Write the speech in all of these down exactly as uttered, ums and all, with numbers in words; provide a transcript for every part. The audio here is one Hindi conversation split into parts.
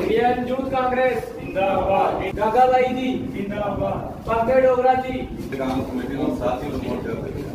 इंडियन यूथ कांग्रेस जिंदाबाद। गागा भाई जी जिंदाबाद। पंकज डोगरा जी इंतजाम कमेटी और साथ ही लोग वोट करते हैं।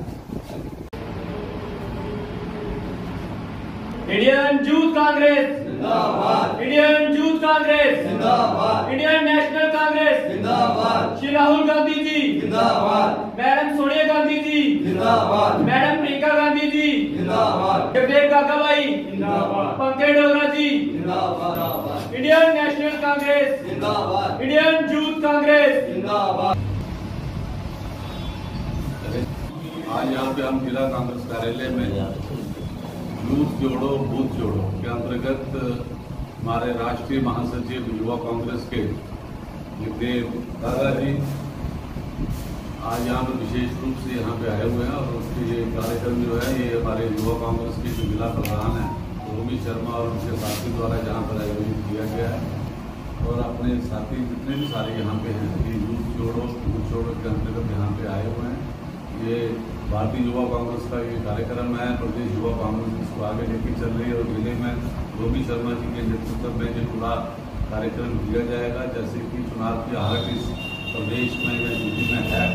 इंडियन यूथ कांग्रेस जिंदाबाद। इंडियन यूथ कांग्रेस जिंदाबाद। इंडियन नेशनल कांग्रेस जिंदाबाद। श्री राहुल गांधी जी जिंदाबाद। मैडम सोनिया गांधी जी जिंदाबाद। मैडम प्रियंका गांधी जी जिंदाबाद। जगदेव गागा भाई जिंदाबाद। पंकज डोगरा जी जिंदाबाद। इंडियन नेशनल कांग्रेस जिंदाबाद। इंडियन यूथ कांग्रेस जिंदाबाद। आज यहाँ पे हम जिला कांग्रेस कार्यालय में यूथ जोड़ो बूथ जोड़ो के अंतर्गत हमारे राष्ट्रीय महासचिव युवा कांग्रेस के जगदेव दादा जी आज यहाँ पे विशेष रूप से यहाँ पे आए हुए हैं और उसके ये कार्यक्रम जो है ये हमारे युवा कांग्रेस के जो जिला प्रधान हैं रोमी शर्मा और उनके साथी द्वारा जहाँ पर आयोजित किया गया है और अपने साथी जितने भी सारे यहाँ पे हैं ये यूथ जोड़ो बूथ जोड़ो के अंतर्गत यहाँ पे आए हुए हैं। ये भारतीय युवा कांग्रेस का ये कार्यक्रम है, प्रदेश युवा कांग्रेस इसको आगे लेके चल रही है और जिले में रोमी शर्मा जी के नेतृत्व में ये पूरा कार्यक्रम किया जाएगा। जैसे कि चुनाव की आहट इस प्रदेश में या यूपी में है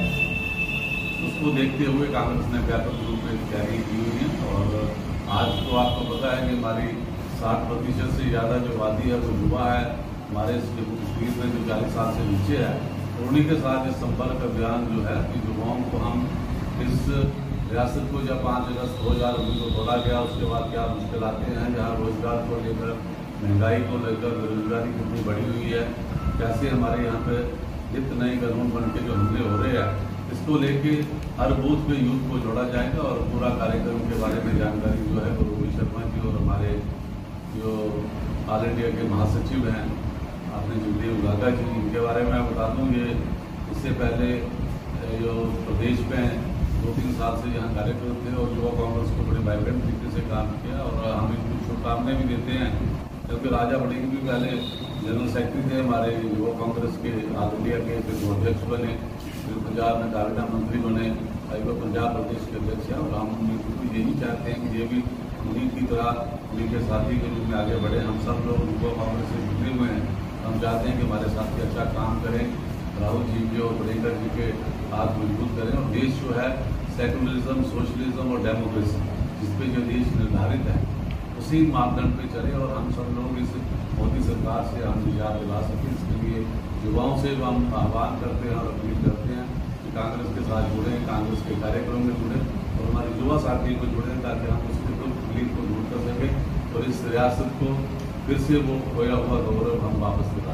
उसको देखते हुए कांग्रेस ने व्यापक रूप में तैयारी की हुई है और आज तो आपको पता है कि हमारी साठ प्रतिशत से ज़्यादा जो आबादी है वो युवा है हमारे जम्मू कश्मीर में जो चालीस साल से नीचे है। उन्हीं के साथ इस संपर्क अभियान जो है कि युवाओं को हम इस रियासत को जब पाँच अगस्त दो हज़ार उन्नीस को खोला गया उसके बाद क्या मुश्किल आते हैं, जहाँ रोजगार को लेकर महंगाई को लेकर बेरोजगारी कितनी बढ़ी हुई है, कैसे हमारे यहाँ पे नित नए कानून बन के जो हमले हो रहे हैं इसको लेके हर बूथ पे यूथ को जोड़ा जाएगा और पूरा कार्यक्रम के बारे में जानकारी जो है वो रोहित शर्मा जी और हमारे जो ऑल इंडिया के महासचिव हैं आपने जगदेव गागा जी इनके बारे में मैं बता दूँ। ये इससे पहले जो प्रदेश में दो तीन साल से यहाँ कार्यक्रम थे और युवा कांग्रेस को बड़े वाइब्रेंट तरीके से काम किया और हम इनको शुभकामनाएं भी देते हैं क्योंकि राजा बड़ी भी पहले जनरल सेक्रेटरी थे हमारे युवा कांग्रेस के ऑल इंडिया के, फिर वो अध्यक्ष बने, फिर पंजाब में काबीना मंत्री बने, अभी वो पंजाब प्रदेश के अध्यक्ष हैं और हम यही चाहते हैं कि ये भी उन्हीं की तरह उन्हीं के साथी के रूप में आगे बढ़े। हम सब लोग युवा कांग्रेस से जुड़े हुए हैं, हम चाहते हैं कि हमारे साथी अच्छा काम करें, राहुल जी के और प्रियंका जी के हाथ मजबूत करें और देश जो है सेकुलरिज्म, सोशलिज्म और डेमोक्रेसी जिस पे जो देश निर्धारित है उसी मापदंड पे चले और हम सब लोग इस मोदी सरकार से हम निजात दिला सकें। इसके लिए युवाओं से हम आह्वान करते हैं और अपील करते हैं कि कांग्रेस के साथ जुड़े, कांग्रेस के कार्यक्रम में जुड़े और हमारे युवा साथी को जुड़े ताकि हम उसके दुख तकलीफ को दूर कर सकें और इस रियासत को फिर से वो खोया हुआ गौरव हम वापस दिला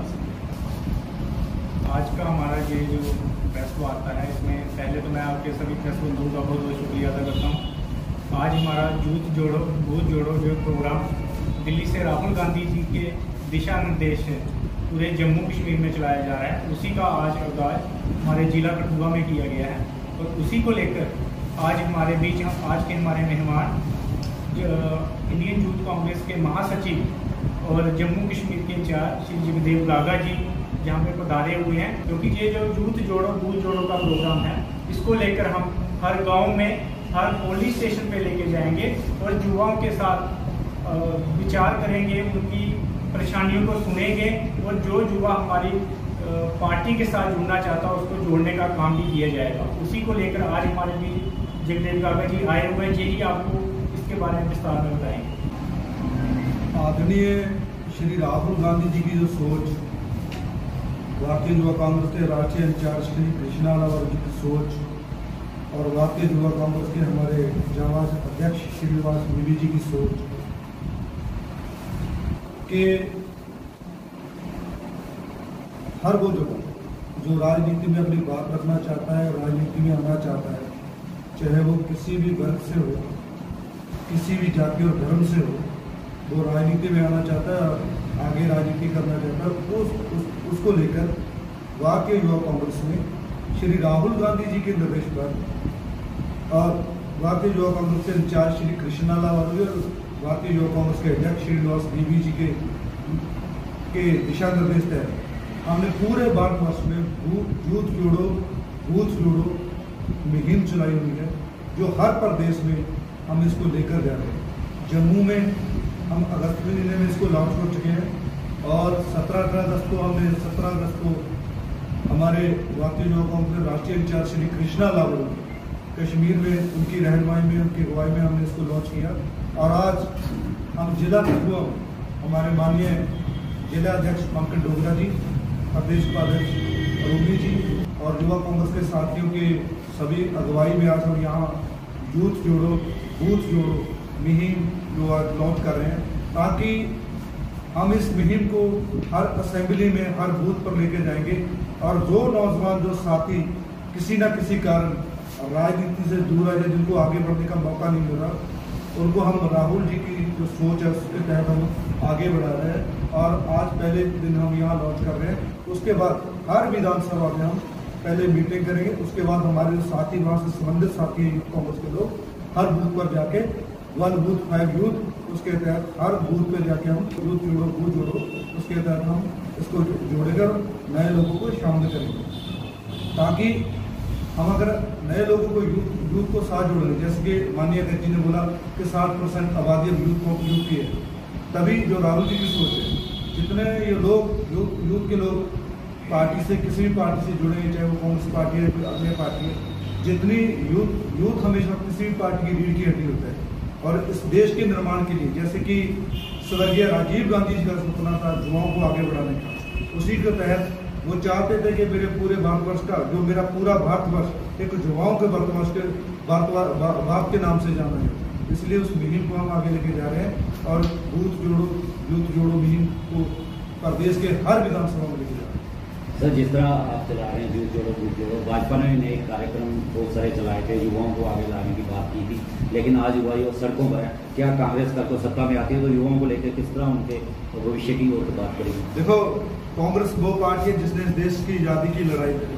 सकें। आज का हमारा ये जो प्रेस वार्ता है इसमें पहले तो मैं आपके सभी प्रेस बंधुओं का बहुत बहुत शुक्रिया अदा करता हूँ। आज हमारा यूथ जोड़ो बूथ जोड़ो जो प्रोग्राम दिल्ली से राहुल गांधी जी के दिशा निर्देश से पूरे जम्मू कश्मीर में चलाया जा रहा है, उसी का आज आगाज हमारे जिला कठुआ में किया गया है और उसी को लेकर आज हमारे बीच हम आज के हमारे मेहमान इंडियन यूथ कांग्रेस के महासचिव और जम्मू कश्मीर के इंचार्ज श्री जगदेव गागा जी जहाँ पे पधारे हुए हैं, क्योंकि ये जो यूथ जोड़ो बूथ जोड़ो का प्रोग्राम है इसको लेकर हम हर गांव में हर पुलिस स्टेशन पे लेके जाएंगे और युवाओं के साथ विचार करेंगे, उनकी परेशानियों को सुनेंगे और जो युवा हमारी पार्टी के साथ जुड़ना चाहता है उसको जोड़ने का काम भी किया जाएगा। उसी को लेकर आज हमारे बीच जगदेव गागा जी आए हुए हैं, यही आपको इसके बारे में विस्तार में बताएंगे। आदरणीय श्री राहुल गांधी जी की जो सोच, भारतीय युवा कांग्रेस के राष्ट्रीय इंचार्ज श्री कृष्णा लाल जी की सोच और भारतीय युवा कांग्रेस के हमारे जांबाज अध्यक्ष श्रीनिवास बीबी जी की सोच के हर वो जो जो राजनीति में अपनी बात रखना चाहता है, राजनीति में आना चाहता है, चाहे वो किसी भी वर्ग से हो, किसी भी जाति और धर्म से हो, वो राजनीति में आना चाहता है, आगे राजनीति करना चाहता है, उस, उस, उसको लेकर भारतीय युवा कांग्रेस में श्री राहुल गांधी जी के निर्देश पर और भारतीय युवा कांग्रेस के इंचार्ज श्री कृष्णा लाल और भारतीय युवा कांग्रेस के अध्यक्ष श्रीनिवास बीबी जी के के दिशा निर्देश तहत हमने पूरे भारतवर्ष में यूथ जोड़ो बूथ जोड़ो मुहिम चलाई हुई है, जो हर प्रदेश में हम इसको लेकर जा रहे हैं। जम्मू में हम अगस्त महीने में इसको लॉन्च कर चुके हैं, और सत्रह अगस्त को हमने सत्रह अगस्त को हमारे भारतीय युवा कांग्रेस राष्ट्रीय इंचार्ज श्री कृष्णा लाल कश्मीर में उनकी रहनुमाई में उनकी अगुवाई में हमने इसको लॉन्च किया। और आज हम जिला प्रमुख हमारे माननीय जिला अध्यक्ष पंकज डोगरा जी, प्रदेश उपाध्यक्ष रूबी जी और युवा कांग्रेस के साथियों के सभी अगुवाई में आज हम यहाँ यूथ जोड़ो बूथ जोड़ो मुहिम जो आज लॉन्च कर रहे हैं, ताकि हम इस मुहिम को हर असेंबली में हर बूथ पर लेके जाएंगे। और जो नौजवान जो साथी किसी न किसी कारण राजनीति से दूर आ जाए, जिनको आगे बढ़ने का मौका नहीं मिल रहा, उनको हम राहुल जी की जो सोच है उसके तहत हम आगे बढ़ा रहे हैं। और आज पहले दिन हम यहाँ लॉन्च कर रहे हैं। उसके बाद हर विधानसभा में हम पहले मीटिंग करेंगे, उसके बाद हमारे जो साथी वहाँ से संबंधित साथी कांग्रेस के लोग हर बूथ पर जाके वन बूथ फाइव यूथ, उसके तहत हर बूथ पर जाके हम यूथ जोड़ो बूथ जोड़ो उसके तहत हम इसको जोड़कर नए लोगों को शामिल करेंगे, ताकि हम अगर नए लोगों को यूथ यूथ को साथ जोड़ेंगे, जैसे कि माननीय अध्यक्ष जी ने बोला कि साठ परसेंट आबादी अब यूथ को यूथ की है, तभी जो राहुल जी की सोच है, जितने ये लोग यूथ यूथ के लोग पार्टी से किसी भी पार्टी से जुड़े, चाहे वो कांग्रेस पार्टी है कोई अन्य पार्टी है, जितनी यूथ यूथ हमेशा किसी भी पार्टी की रीढ़ की हड्डी होता है। और इस देश के निर्माण के लिए, जैसे कि स्वर्गीय राजीव गांधी जी का सपना था युवाओं को आगे बढ़ाने का, उसी के तहत वो चाहते थे कि मेरे पूरे भारतवर्ष का, जो मेरा पूरा भारतवर्ष एक युवाओं के भारतवर्ष के भारत भारत के नाम से जाना है। इसलिए उस मुहिम को हम आगे लेके जा रहे हैं और बूथ जोड़ो यूथ जोड़ो मुहिम को प्रदेश के हर विधानसभा में लेके जा रहे हैं। सर, जिस तरह आप चला रहे हैं यूथ जोड़ो बूथ जोड़ो, भाजपा ने नए कार्यक्रम बहुत सारे चलाए थे, युवाओं को आगे लाने की बात की थी, लेकिन आज युवा यो सड़कों पर है। क्या कांग्रेस का तो सत्ता में आती है तो युवाओं को लेकर किस तरह उनके भविष्य की ओर बात करेंगे? देखो, कांग्रेस वो पार्टी है जिसने देश की आज़ादी की लड़ाई लड़ी।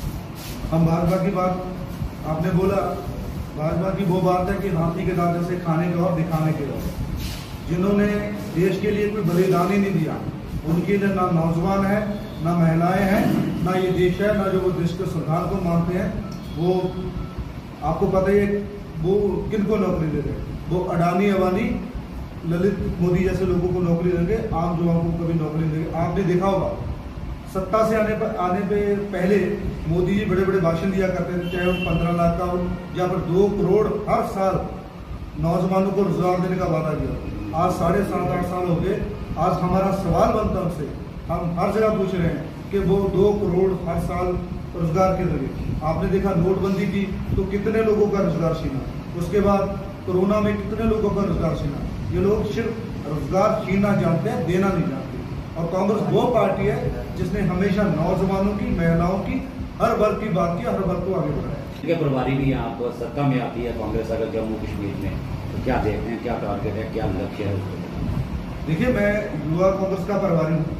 हम भाजपा की बात, आपने बोला भाजपा की वो बात है कि हाथी के दांत से खाने का और दिखाने के और, जिन्होंने देश के लिए कोई बलिदान ही नहीं दिया, उनके लिए ना नौजवान है, ना महिलाएं हैं, ना ये देश है, ना जो वो देश के संविधान को मानते हैं। वो आपको पता ही है वो किनको नौकरी दे रहे हैं, वो अडानी अवानी ललित मोदी जैसे लोगों को नौकरी देंगे, आम युवाओं को कभी नौकरी देंगे। आपने देखा होगा सत्ता से आने पर आने पे पहले मोदी जी बड़े बड़े भाषण दिया करते थे, चाहे वो पंद्रह लाख का हो या फिर दो करोड़ हर साल नौजवानों को रोजगार देने का वादा किया। आज साढ़े सात आठ साल हो गए। आज हमारा सवाल बनता है, हम हर जगह पूछ रहे हैं कि वो दो करोड़ हर साल रोजगार के जरिए, आपने देखा नोटबंदी की तो कितने लोगों का रोजगार छीना, उसके बाद कोरोना में कितने लोगों का रोजगार छीना। ये लोग सिर्फ रोजगार छीनना जानते हैं, देना नहीं जानते। और कांग्रेस वो पार्टी है जिसने हमेशा नौजवानों की, महिलाओं की, हर वर्ग की बात की, हर वर्ग को आगे बढ़ाया। क्या प्रभारी भी यहाँ पर सत्ता में आती है कांग्रेस अगर जम्मू कश्मीर में, तो क्या देखते हैं, क्या टारगेट है, क्या लक्ष्य है? देखिए, मैं युवा कांग्रेस का प्रभारी हूँ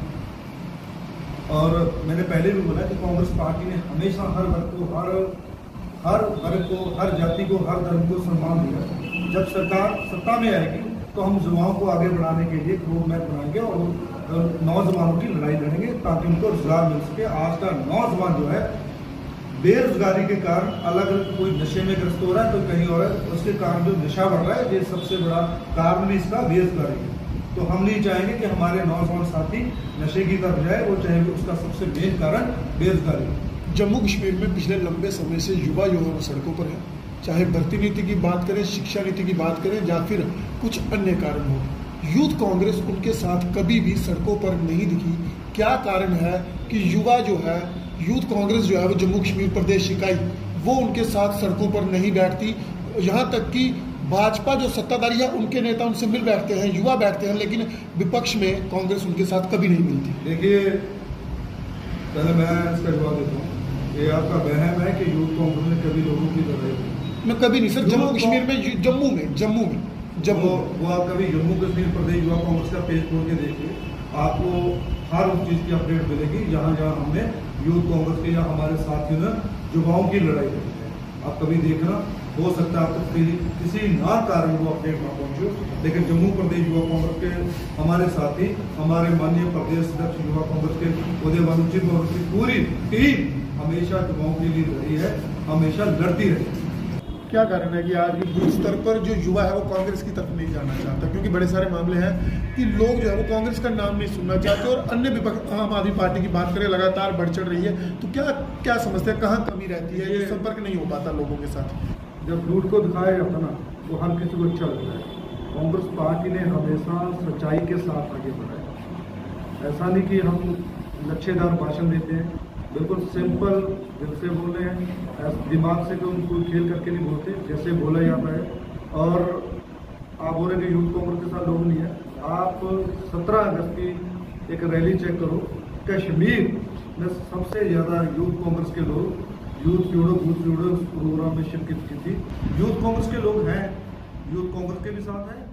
और मैंने पहले भी बोला कि कांग्रेस पार्टी ने हमेशा हर वर्ग को, हर हर वर्ग को, हर जाति को, हर धर्म को सम्मान दिया। जब सरकार सत्ता में आएगी तो हम युवाओं को आगे बढ़ाने के लिए रोड मैप बनाएंगे और नौजवानों की लड़ाई लड़ेंगे ताकि उनको रोजगार मिल सके। आज का नौजवान जो है बेरोजगारी के कारण अलग अलग, कोई नशे में ग्रस्त हो रहा है, कोई कहीं और है, उसके कारण जो नशा बढ़ रहा है, ये सबसे बड़ा कारण भी इसका बेरोजगारी है। तो हम नहीं चाहेंगे कि हमारे नौजवान साथी नशे की तरफ जाए, वो चाहेंगे उसका सबसे मेन कारण बेरोजगारी है। जम्मू कश्मीर में पिछले लंबे समय से युवा युवा सड़कों पर है, चाहे भर्ती नीति की बात करें, शिक्षा नीति की बात करें या फिर कुछ अन्य कारण हो। यूथ कांग्रेस उनके साथ कभी भी सड़कों पर नहीं दिखी। क्या कारण है कि युवा जो है, यूथ कांग्रेस जो है वो जम्मू कश्मीर प्रदेश इकाई, वो उनके साथ सड़कों पर नहीं बैठती? यहाँ तक कि भाजपा जो सत्ताधारी है उनके नेता उनसे मिल बैठते हैं, युवा बैठते हैं, लेकिन विपक्ष में कांग्रेस उनके साथ कभी नहीं मिलती। देखिए, पहले मैं इसका जवाब देता हूँ। ये आपका वहम है कि यूथ कांग्रेस ने कभी लोगों की लड़ाई की। मैं कभी नहीं सर, जम्मू कश्मीर में, जम्मू में जम्मू में जम्मू वो आप कभी जम्मू कश्मीर प्रदेश युवा कांग्रेस का पेज खोल के देखिए, आपको हर उस चीज़ की अपडेट मिलेगी जहाँ जहाँ हमने यूथ कांग्रेस के या हमारे साथियों ने युवाओं की लड़ाई लड़ी है। आप कभी देखना, हो सकता है आपको किसी किसी ना कारण वो अपडेट ना पहुँचे, लेकिन जम्मू प्रदेश युवा कांग्रेस के हमारे साथी, हमारे माननीय प्रदेश अध्यक्ष युवा कांग्रेस के उदय भानु और उसकी पूरी टीम हमेशा युवाओं के लिए लड़ी है, हमेशा लड़ती रही। क्या कारण है कि आज भी बूथ स्तर पर जो युवा है वो कांग्रेस की तरफ नहीं जाना चाहता? क्योंकि बड़े सारे मामले हैं कि लोग जो है वो कांग्रेस का नाम नहीं सुनना चाहते और अन्य विपक्ष आम आदमी पार्टी की बात करें लगातार बढ़ चढ़ रही है, तो क्या क्या समझते हैं, कहाँ कमी रहती है, ये संपर्क नहीं हो पाता लोगों के साथ? जब झूठ को दिखाया जाता ना तो हर किसी को अच्छा लगता है। कांग्रेस पार्टी ने हमेशा सच्चाई के साथ आगे बढ़ा है। ऐसा नहीं कि हम लच्छेदार भाषण देते हैं, बिल्कुल सिंपल दिल से बोल रहे हैं, दिमाग से कोई कोई खेल करके नहीं बोलते, जैसे बोला जाता है। और आप बोल रहे हैं कि यूथ कांग्रेस के साथ लोग नहीं है, आप सत्रह अगस्त की एक रैली चेक करो, कश्मीर में सबसे ज़्यादा यूथ कांग्रेस के लोग यूथ जोड़ो बूथ जोड़ो प्रोग्राम में शिरकत की थी। यूथ कांग्रेस के लोग हैं, यूथ कांग्रेस के भी साथ हैं।